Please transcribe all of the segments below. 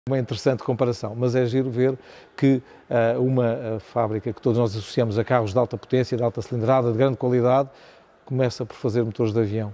Uma interessante comparação, mas é giro ver que uma fábrica que todos nós associamos a carros de alta potência, de alta cilindrada, de grande qualidade, começa por fazer motores de avião.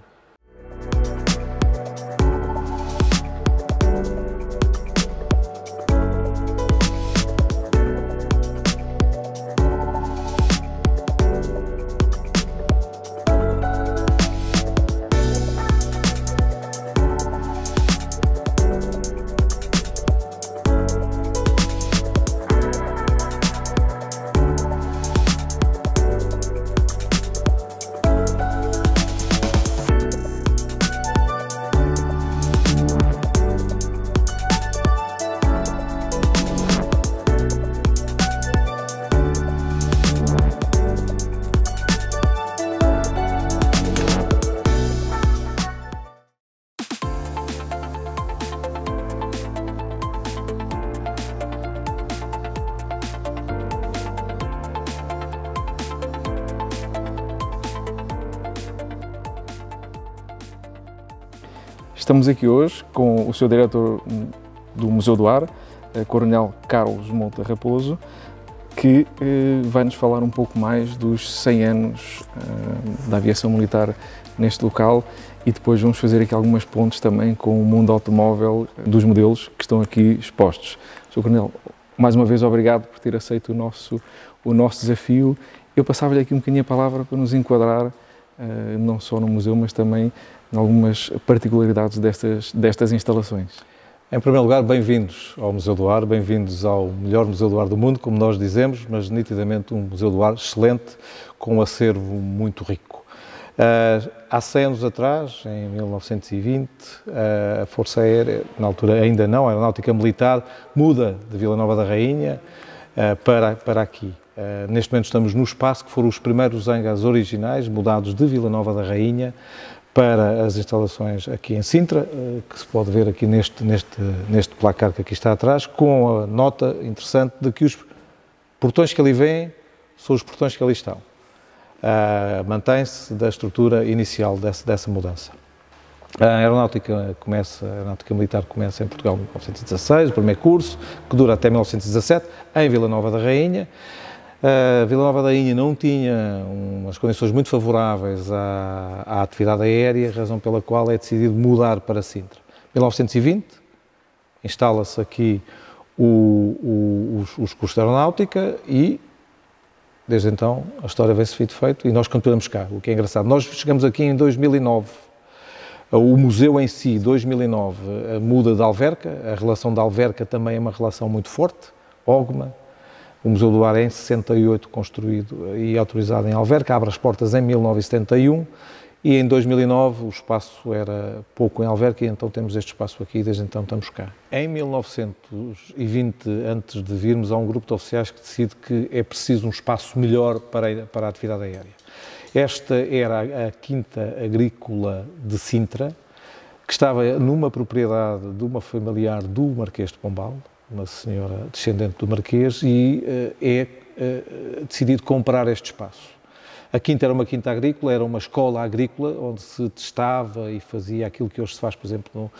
Estamos aqui hoje com o seu diretor do Museu do Ar, Coronel Carlos Monta Raposo, que vai nos falar um pouco mais dos 100 anos da aviação militar neste local e depois vamos fazer aqui algumas pontes também com o mundo automóvel dos modelos que estão aqui expostos. Sr. Coronel, mais uma vez obrigado por ter aceito o nosso desafio. Eu passava-lhe aqui um bocadinho a palavra para nos enquadrar, não só no museu, mas também em algumas particularidades destas instalações. Em primeiro lugar, bem-vindos ao Museu do Ar, bem-vindos ao melhor Museu do Ar do mundo, como nós dizemos, mas nitidamente um Museu do Ar excelente, com um acervo muito rico. Há 100 anos atrás, em 1920, a Força Aérea, na altura ainda não, a Aeronáutica Militar, muda de Vila Nova da Rainha para aqui. Neste momento estamos no espaço que foram os primeiros hangares originais, mudados de Vila Nova da Rainha para as instalações aqui em Sintra, que se pode ver aqui neste placar que aqui está atrás, com a nota interessante de que os portões que ali vêm são os portões que ali estão. Mantém-se da estrutura inicial dessa mudança. A Aeronáutica Militar começa em Portugal em 1916, o primeiro curso, que dura até 1917, em Vila Nova da Rainha. Vila Nova da Rainha não tinha umas condições muito favoráveis à atividade aérea, razão pela qual é decidido mudar para Sintra. Em 1920, instala-se aqui os cursos de Aeronáutica e, desde então, a história vem-se feito e nós continuamos cá, o que é engraçado. Nós chegamos aqui em 2009. O museu em si, 2009, muda de alverca, a relação da alverca também é uma relação muito forte, Ogma. O Museu do Ar é em 68 construído e autorizado em alverca, abre as portas em 1971 e em 2009 o espaço era pouco em alverca e então temos este espaço aqui e desde então estamos cá. Em 1920, antes de virmos, há um grupo de oficiais que decide que é preciso um espaço melhor para a atividade aérea. Esta era a Quinta Agrícola de Sintra, que estava numa propriedade de uma familiar do Marquês de Pombal, uma senhora descendente do Marquês, e decidido comprar este espaço. A quinta era uma quinta agrícola, era uma escola agrícola, onde se testava e fazia aquilo que hoje se faz, por exemplo,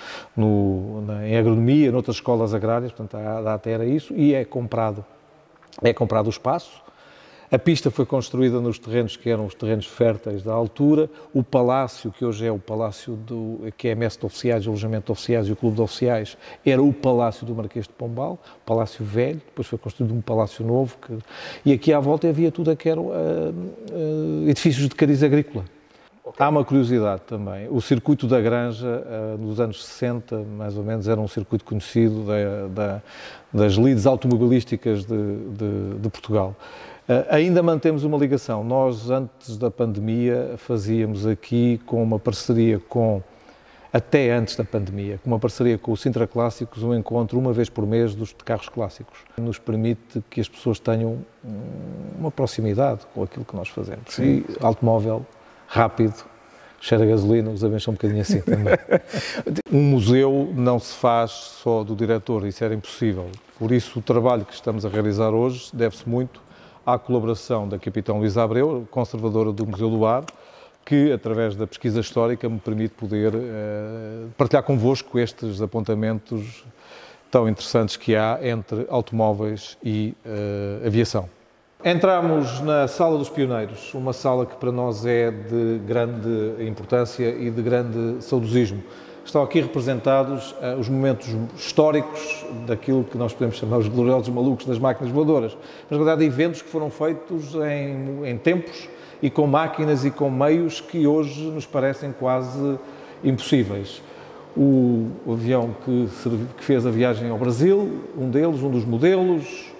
em agronomia, noutras escolas agrárias, portanto, a data era isso, e é comprado o espaço. A pista foi construída nos terrenos que eram os terrenos férteis da altura. O palácio, que hoje é o palácio que é a messe de oficiais, o alojamento de oficiais e o clube de oficiais, era o palácio do Marquês de Pombal, o palácio velho, depois foi construído um palácio novo, e aqui à volta havia tudo que eram edifícios de cariz agrícola. Okay. Há uma curiosidade também, o circuito da Granja, nos anos 60, mais ou menos, era um circuito conhecido das lides automobilísticas de Portugal. Ainda mantemos uma ligação. Nós, antes da pandemia, fazíamos aqui com uma parceria até antes da pandemia, com uma parceria com o Sintra Clássicos, um encontro uma vez por mês de carros clássicos. Nos permite que as pessoas tenham uma proximidade com aquilo que nós fazemos. Sim. E automóvel rápido, cheira a gasolina, os aviões são um bocadinho assim também. Um museu não se faz só do diretor, isso era impossível. Por isso, o trabalho que estamos a realizar hoje deve-se muito à colaboração da Capitão Luísa Abreu, conservadora do Museu do Ar, que, através da pesquisa histórica, me permite poder partilhar convosco estes apontamentos tão interessantes que há entre automóveis e aviação. Entramos na Sala dos Pioneiros, uma sala que para nós é de grande importância e de grande saudosismo. Estão aqui representados os momentos históricos daquilo que nós podemos chamar os gloriosos malucos das máquinas voadoras. Mas, na verdade, eventos que foram feitos em tempos e com máquinas e com meios que hoje nos parecem quase impossíveis. O avião que fez a viagem ao Brasil, um dos modelos,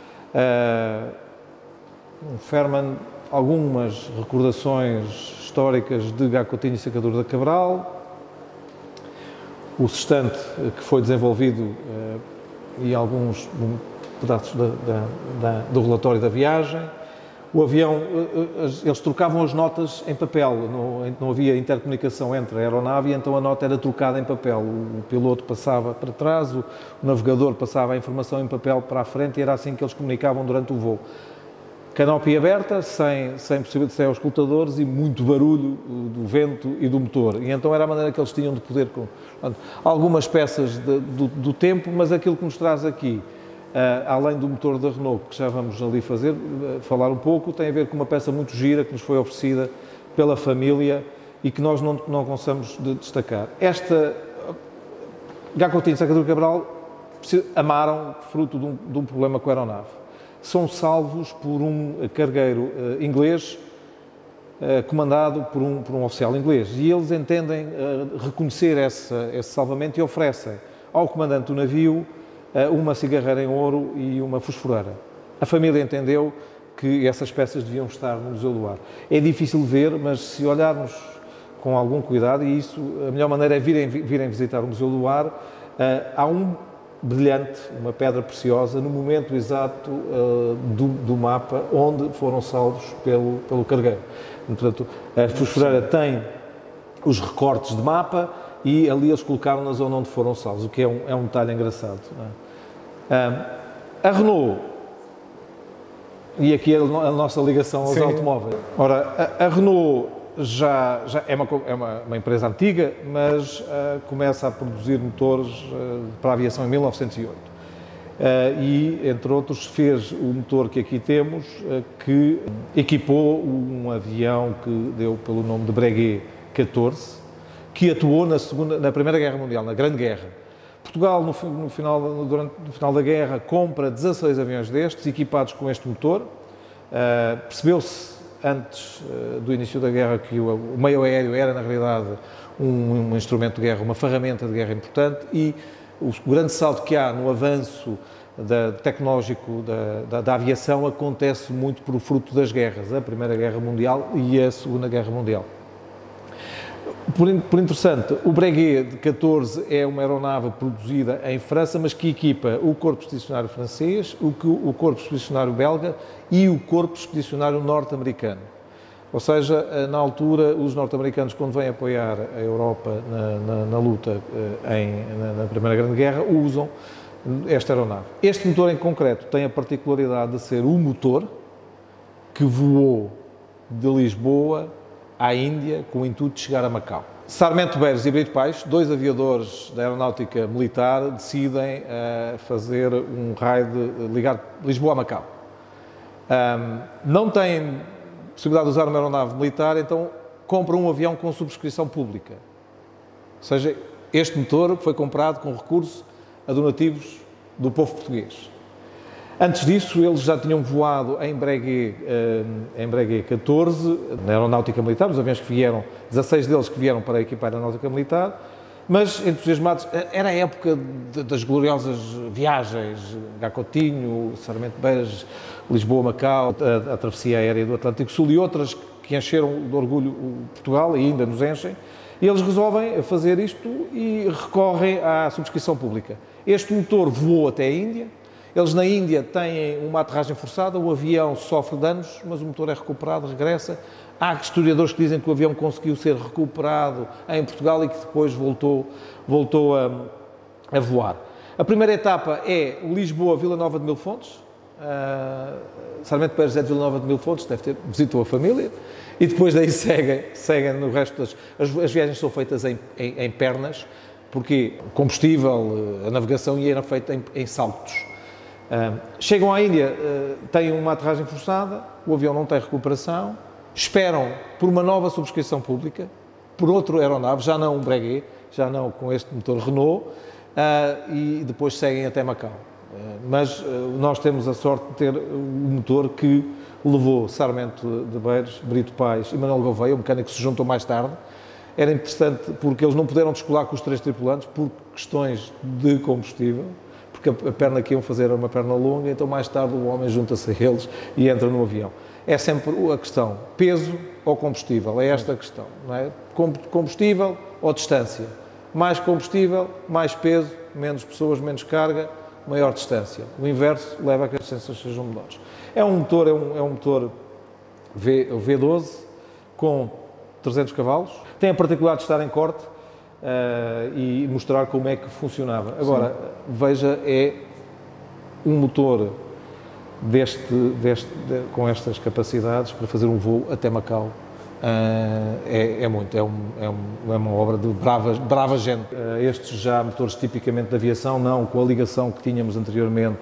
um Fairman, algumas recordações históricas de Gá Coutinho e Sacadura da Cabral, o sextante que foi desenvolvido e alguns pedaços do relatório da viagem. O avião, eles trocavam as notas em papel, não havia intercomunicação entre a aeronave, e então a nota era trocada em papel. O piloto passava para trás, o navegador passava a informação em papel para a frente, e era assim que eles comunicavam durante o voo. Canopy aberta, sem possibilidade de auscultadores e muito barulho do vento e do motor. E então era a maneira que eles tinham de poder... Algumas peças do tempo, mas aquilo que nos traz aqui, além do motor da Renault, que já vamos ali falar um pouco, tem a ver com uma peça muito gira que nos foi oferecida pela família e que nós não conseguimos destacar. Esta Gá Coutinho e Sacadura Cabral amaram fruto de um problema com a aeronave. São salvos por um cargueiro inglês, comandado por um oficial inglês. E eles entendem reconhecer esse salvamento e oferecem ao comandante do navio uma cigarreira em ouro e uma fosforeira. A família entendeu que essas peças deviam estar no Museu do Ar. É difícil de ver, mas se olharmos com algum cuidado, e isso, a melhor maneira é virem visitar o Museu do Ar, há um brilhante, uma pedra preciosa, no momento exato do mapa onde foram salvos pelo cargueiro. Portanto, a fosforeira tem os recortes de mapa e ali eles colocaram na zona onde foram salvos, o que é um detalhe engraçado. A Renault, e aqui a nossa ligação aos automóveis. Ora, a Renault já é uma empresa antiga, mas começa a produzir motores para a aviação em 1908. E, entre outros, fez o motor que aqui temos, que equipou um avião que deu pelo nome de Breguet 14, que atuou na Primeira Guerra Mundial, na Grande Guerra. Portugal, no final da guerra, compra 16 aviões destes, equipados com este motor. Percebeu-se antes do início da guerra que o meio aéreo era, na realidade, um instrumento de guerra, uma ferramenta de guerra importante, e o grande salto que há no avanço tecnológico da aviação acontece muito por fruto das guerras, a Primeira Guerra Mundial e a Segunda Guerra Mundial. Por interessante, o Breguet 14 é uma aeronave produzida em França, mas que equipa o Corpo Expedicionário francês, o Corpo Expedicionário belga e o Corpo Expedicionário norte-americano. Ou seja, na altura, os norte-americanos, quando vêm apoiar a Europa na luta na Primeira Grande Guerra, usam esta aeronave. Este motor em concreto tem a particularidade de ser o motor que voou de Lisboa à Índia com o intuito de chegar a Macau. Sarmento Beires e Brito Paes, dois aviadores da aeronáutica militar, decidem fazer um raio de ligar Lisboa a Macau. Não têm possibilidade de usar uma aeronave militar, então compram um avião com subscrição pública. Ou seja, este motor foi comprado com recurso a donativos do povo português. Antes disso, eles já tinham voado em Breguet 14, na aeronáutica militar, os aviões que vieram, 16 deles que vieram para equipar a aeronáutica militar, mas entusiasmados, era a época das gloriosas viagens, Gá Coutinho, Sarmento Beires, Lisboa-Macau, a travessia aérea do Atlântico Sul e outras que encheram de orgulho Portugal e ainda nos enchem, e eles resolvem fazer isto e recorrem à subscrição pública. Este motor voou até a Índia. Eles na Índia têm uma aterragem forçada, o avião sofre danos, mas o motor é recuperado, regressa. Há historiadores que dizem que o avião conseguiu ser recuperado em Portugal e que depois voltou a voar. A primeira etapa é Lisboa-Vila Nova de Mil Fontes. Sarmento Beires é de Vila Nova de Mil Fontes, visitou a família. E depois daí seguem no resto as viagens são feitas em Pernas, porque o combustível, a navegação era feita em saltos. Chegam à Índia, têm uma aterragem forçada, o avião não tem recuperação, esperam por uma nova subscrição pública, por outra aeronave, já não um Breguet, já não com este motor Renault, e depois seguem até Macau. Mas nós temos a sorte de ter um motor que levou Sarmento de Beiros, Brito Pais e Manuel Gouveia, o mecânico que se juntou mais tarde. Era interessante porque eles não puderam descolar com os 3 tripulantes por questões de combustível, porque a perna que iam fazer era uma perna longa, então mais tarde o homem junta-se a eles e entra no avião. É sempre a questão, peso ou combustível, é esta a questão, não é? Combustível ou distância. Mais combustível, mais peso, menos pessoas, menos carga, maior distância. O inverso leva a que as distâncias sejam menores. É um motor V12 com 300 cavalos. Tem a particularidade de estar em corte e mostrar como é que funcionava. Agora, veja, é um motor com estas capacidades para fazer um voo até Macau. É uma obra de brava gente. Estes já motores tipicamente de aviação, não com a ligação que tínhamos anteriormente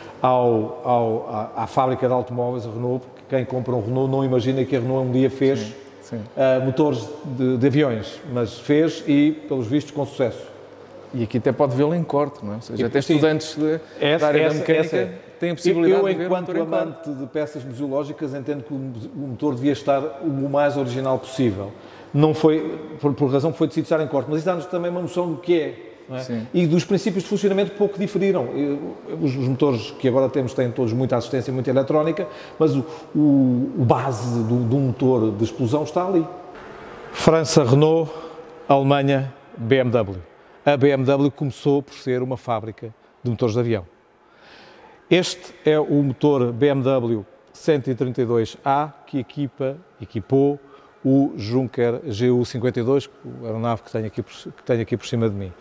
à fábrica de automóveis, a Renault, porque quem compra um Renault não imagina que a Renault um dia fez motores de aviões, mas fez e, pelos vistos, com sucesso. E aqui até pode vê-lo em corte, não é? Ou seja, até estudantes da área da mecânica têm a possibilidade de ver Eu, enquanto amante de peças museológicas, entendo que o motor devia estar o mais original possível. Não foi, por razão que foi decidido estar em corte, mas isso dá-nos também uma noção do que é. Não é? E dos princípios de funcionamento pouco diferiram. Os motores que agora temos têm todos muita assistência, muita eletrónica, mas o base do motor de explosão está ali. França, Renault, Alemanha, BMW. A BMW começou por ser uma fábrica de motores de avião. Este é o motor BMW 132A que equipou o Junker GU52, a aeronave que tenho aqui por cima de mim.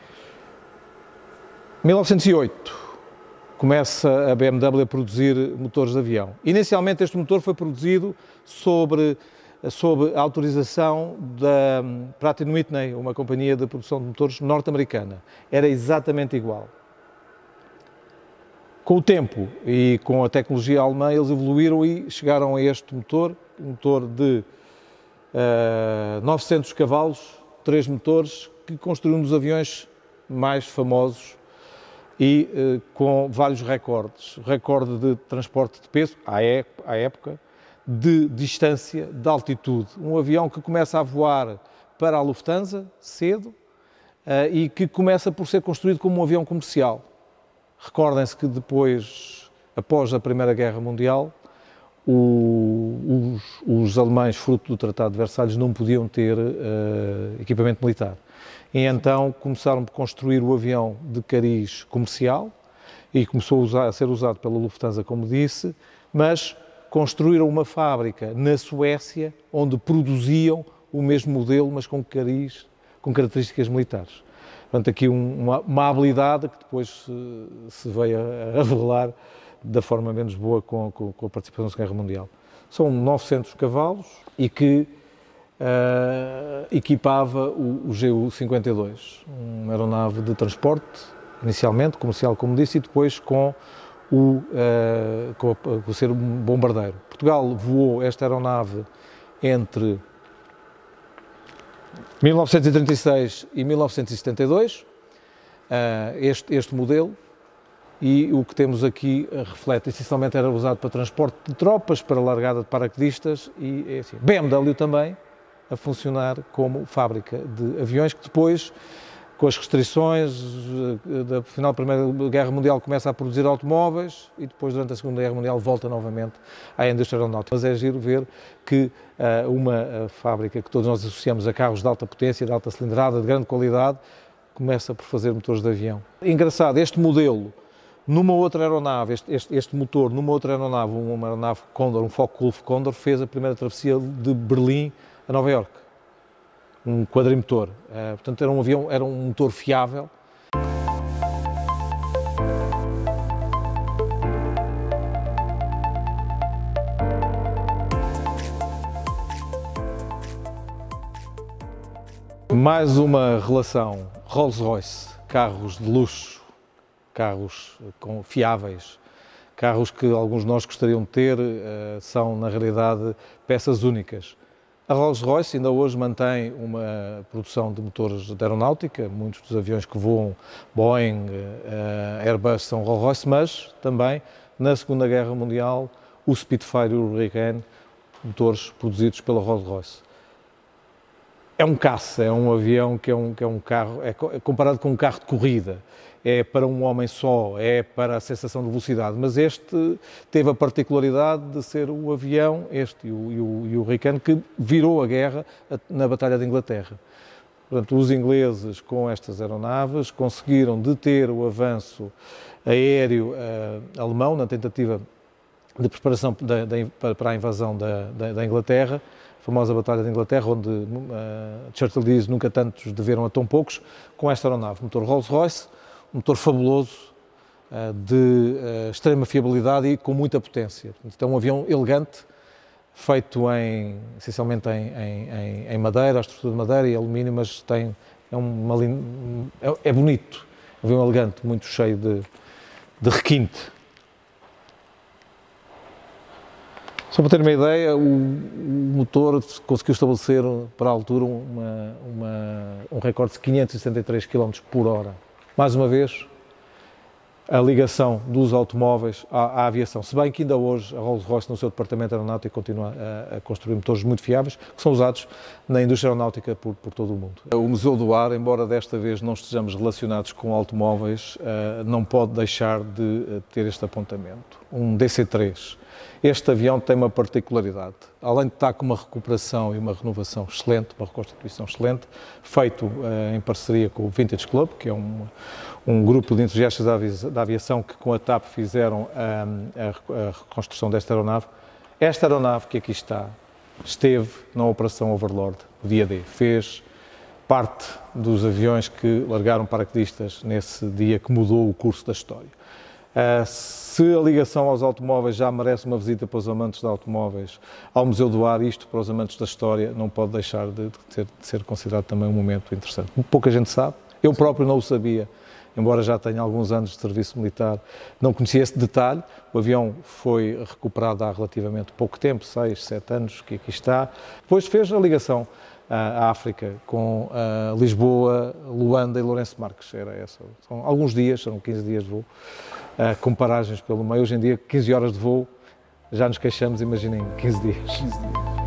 1908 começa a BMW a produzir motores de avião. Inicialmente este motor foi produzido sob a autorização da Pratt & Whitney, uma companhia de produção de motores norte-americana. Era exatamente igual. Com o tempo e com a tecnologia alemã, eles evoluíram e chegaram a este motor, um motor de 900 cavalos, 3 motores, que construiu um dos aviões mais famosos e com vários recordes. Recorde de transporte de peso, à época, de distância, de altitude. Um avião que começa a voar para a Lufthansa cedo e que começa por ser construído como um avião comercial. Recordem-se que depois, após a Primeira Guerra Mundial, os alemães, fruto do Tratado de Versalhes, não podiam ter equipamento militar. E então começaram por construir o avião de cariz comercial e começou a ser usado pela Lufthansa, como disse, mas construíram uma fábrica na Suécia onde produziam o mesmo modelo, mas com cariz, com características militares. Portanto, aqui uma habilidade que depois se veio a revelar da forma menos boa com a participação da Segunda Guerra Mundial. São 900 cavalos e que equipava o GU52, uma aeronave de transporte, inicialmente comercial, como disse, e depois com ser um bombardeiro. Portugal voou esta aeronave entre 1936 e 1972, este modelo, e o que temos aqui reflete, essencialmente era usado para transporte de tropas, para largada de paraquedistas e assim. BMW também a funcionar como fábrica de aviões, que depois, com as restrições da final da Primeira Guerra Mundial, começa a produzir automóveis e depois, durante a Segunda Guerra Mundial, volta novamente à indústria aeronáutica. Mas é giro ver que uma fábrica que todos nós associamos a carros de alta potência, de alta cilindrada, de grande qualidade, começa por fazer motores de avião. Engraçado, este modelo, numa outra aeronave, este motor, numa outra aeronave, uma aeronave Condor, um Focke-Wulf Condor, fez a primeira travessia de Berlim a Nova Iorque. Um quadrimotor. Portanto, era um motor fiável. Mais uma relação Rolls-Royce, carros de luxo, carros fiáveis, carros que alguns de nós gostariam de ter, são na realidade peças únicas. A Rolls-Royce ainda hoje mantém uma produção de motores de aeronáutica, muitos dos aviões que voam, Boeing, Airbus, são Rolls-Royce, mas também na Segunda Guerra Mundial o Spitfire e o Hurricane, motores produzidos pela Rolls-Royce. É um caça, é um avião que é um carro, é comparado com um carro de corrida, é para um homem só, é para a sensação de velocidade, mas este teve a particularidade de ser o avião, este e o Hurricane, que virou a guerra na Batalha de Inglaterra. Portanto, os ingleses, com estas aeronaves, conseguiram deter o avanço aéreo alemão na tentativa de preparação para a invasão da Inglaterra, a famosa Batalha de Inglaterra, onde Churchill diz nunca tantos deveram a tão poucos, com esta aeronave, motor Rolls-Royce, um motor fabuloso, de extrema fiabilidade e com muita potência. Então, um avião elegante, feito essencialmente em madeira, a estrutura de madeira e alumínio, mas é bonito, um avião elegante, muito cheio de requinte. Só para ter uma ideia, o motor conseguiu estabelecer para a altura um recorde de 563 km por hora. Mais uma vez, a ligação dos automóveis à aviação. Se bem que ainda hoje a Rolls-Royce, no seu departamento aeronáutico, continua a construir motores muito fiáveis, que são usados na indústria aeronáutica por todo o mundo. O Museu do Ar, embora desta vez não estejamos relacionados com automóveis, não pode deixar de ter este apontamento. Um DC-3. Este avião tem uma particularidade, além de estar com uma recuperação e uma renovação excelente, uma reconstituição excelente, feito em parceria com o Vintage Club, que é um grupo de entusiastas da aviação que com a TAP fizeram a reconstrução desta aeronave. Esta aeronave que aqui está, esteve na Operação Overlord, o dia D, fez parte dos aviões que largaram paraquedistas nesse dia que mudou o curso da história. Se a ligação aos automóveis já merece uma visita para os amantes de automóveis ao Museu do Ar, isto para os amantes da história não pode deixar de ser considerado também um momento interessante. Pouca gente sabe, eu próprio não o sabia, embora já tenha alguns anos de serviço militar, não conhecia esse detalhe. O avião foi recuperado há relativamente pouco tempo, 6, 7 anos que aqui está. Depois fez a ligação à África com Lisboa, Luanda e Lourenço Marques, era essa. São alguns dias, são 15 dias de voo. Com paragens pelo meio. Hoje em dia, 15 horas de voo, já nos queixamos, imaginem, 15 dias. 15 dias.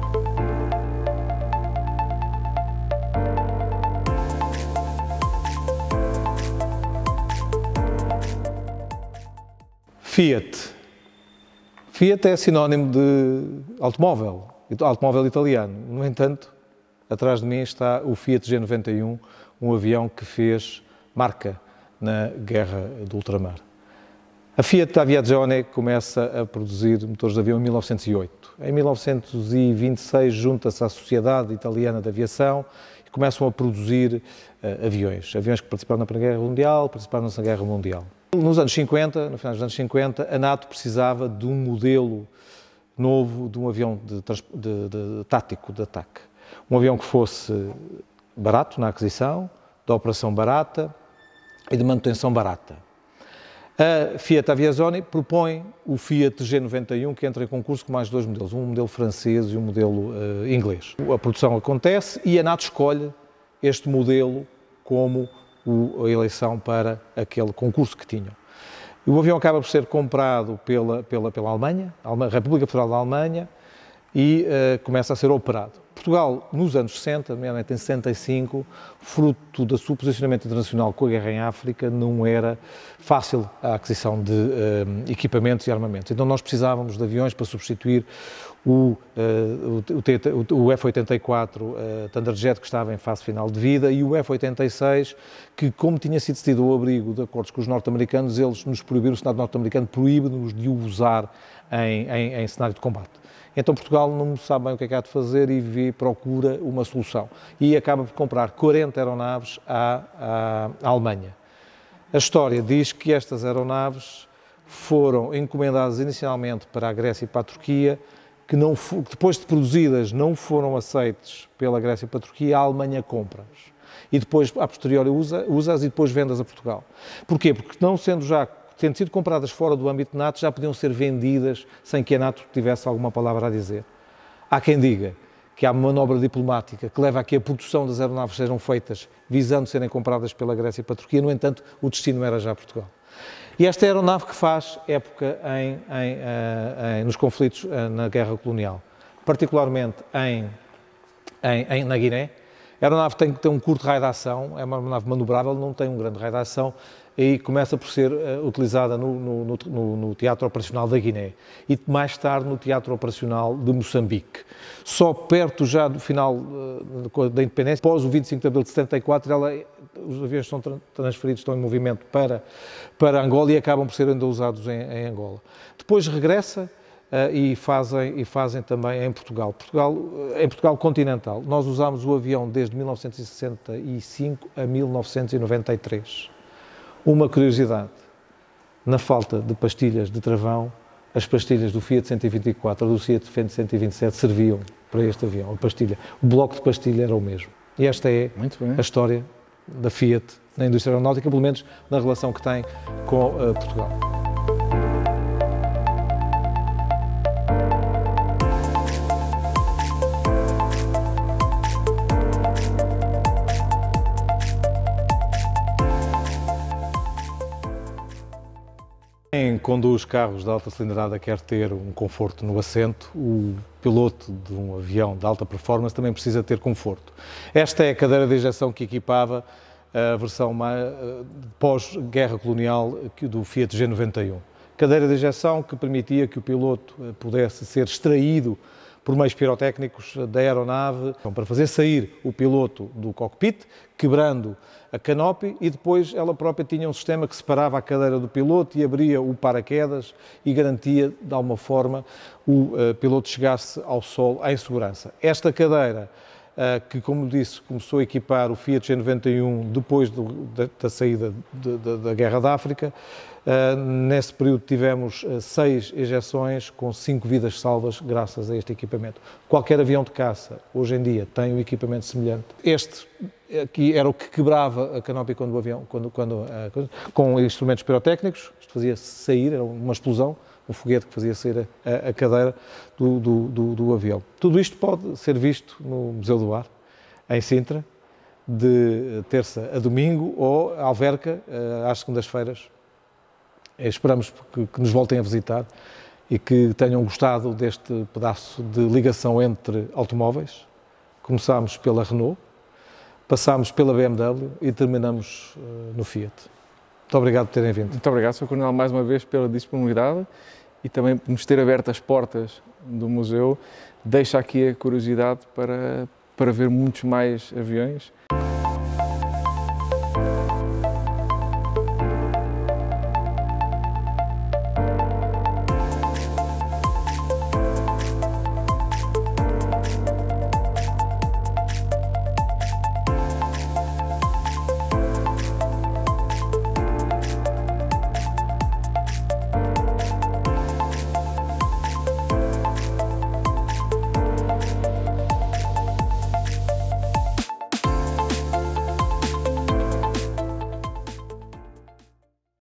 Fiat. Fiat é sinónimo de automóvel italiano. No entanto, atrás de mim está o Fiat G91, um avião que fez marca na Guerra do Ultramar. A Fiat Aviazione começa a produzir motores de avião em 1908. Em 1926 junta-se à Sociedade Italiana de Aviação e começam a produzir aviões que participaram na Primeira Guerra Mundial, participaram na Segunda Guerra Mundial. Nos anos 50, no final dos anos 50, a NATO precisava de um modelo novo, de um avião tático de ataque. Um avião que fosse barato na aquisição, de operação barata e de manutenção barata. A Fiat Aviazione propõe o Fiat G91, que entra em concurso com mais dois modelos, um modelo francês e um modelo inglês. A produção acontece e a NATO escolhe este modelo como a eleição para aquele concurso que tinham. O avião acaba por ser comprado pela Alemanha, a República Federal da Alemanha, e começa a ser operado. Portugal, nos anos 60, nomeadamente em 65, fruto do seu posicionamento internacional com a guerra em África, não era fácil a aquisição de equipamentos e armamentos. Então nós precisávamos de aviões para substituir o F-84 Thunderjet, que estava em fase final de vida, e o F-86, que, como tinha sido cedido ao abrigo de acordos com os norte-americanos, eles nos proibiram, o Senado norte-americano proíbe-nos de o usar em cenário de combate. Então Portugal não sabe bem o que é que há de fazer e procura uma solução. E acaba por comprar 40 aeronaves à Alemanha. A história diz que estas aeronaves foram encomendadas inicialmente para a Grécia e para a Turquia, que depois de produzidas não foram aceites pela Grécia e pela Turquia, a Alemanha compra-as. e depois, a posteriori, usa-as e depois vende-as a Portugal. Porquê? Porque não sendo já, tendo sido compradas fora do âmbito de NATO, já podiam ser vendidas sem que a NATO tivesse alguma palavra a dizer. Há quem diga que há uma manobra diplomática que leva a que a produção das aeronaves sejam feitas visando serem compradas pela Grécia e pela Turquia, no entanto, o destino era já Portugal. E esta aeronave que faz época nos conflitos na guerra colonial, particularmente na Guiné. A aeronave tem que ter um curto raio de ação, é uma aeronave manobrável, não tem um grande raio de ação e começa por ser utilizada no Teatro Operacional da Guiné e mais tarde no Teatro Operacional de Moçambique. Só perto já do final da independência, após o 25 de abril de 74, os aviões são transferidos, estão em movimento para Angola e acabam por ser ainda usados em Angola. Depois regressa e fazem também em Portugal. Em Portugal continental. Nós usámos o avião desde 1965 a 1993. Uma curiosidade, na falta de pastilhas de travão, as pastilhas do Fiat 124 ou do Fiat 127 serviam para este avião, a pastilha. O bloco de pastilha era o mesmo. E esta é a história da Fiat na indústria aeronáutica, pelo menos na relação que tem com Portugal. Quem conduz carros de alta cilindrada quer ter um conforto no assento, o piloto de um avião de alta performance também precisa ter conforto. Esta é a cadeira de injeção que equipava a versão pós-guerra colonial do Fiat G91. Cadeira de injeção que permitia que o piloto pudesse ser extraído por meios pirotécnicos da aeronave para fazer sair o piloto do cockpit, quebrando a canopy, e depois ela própria tinha um sistema que separava a cadeira do piloto e abria o paraquedas e garantia, de alguma forma, o piloto chegasse ao solo em segurança. Esta cadeira, que, como disse, começou a equipar o Fiat G91 depois da saída da Guerra da África. Nesse período tivemos 6 ejeções com 5 vidas salvas graças a este equipamento. Qualquer avião de caça, hoje em dia, tem um equipamento semelhante. Este aqui era o que quebrava a canopy quando o avião, com instrumentos pirotécnicos, isto fazia sair, era uma explosão, um foguete que fazia sair a cadeira do avião. Tudo isto pode ser visto no Museu do Ar, em Sintra, de terça a domingo, ou Alverca, às segundas-feiras. Esperamos que nos voltem a visitar e que tenham gostado deste pedaço de ligação entre automóveis. Começámos pela Renault, passámos pela BMW e terminamos no Fiat. Muito obrigado por terem vindo. Muito obrigado, Sr. Coronel, mais uma vez pela disponibilidade e também por nos ter aberto as portas do museu. Deixa aqui a curiosidade para ver muitos mais aviões.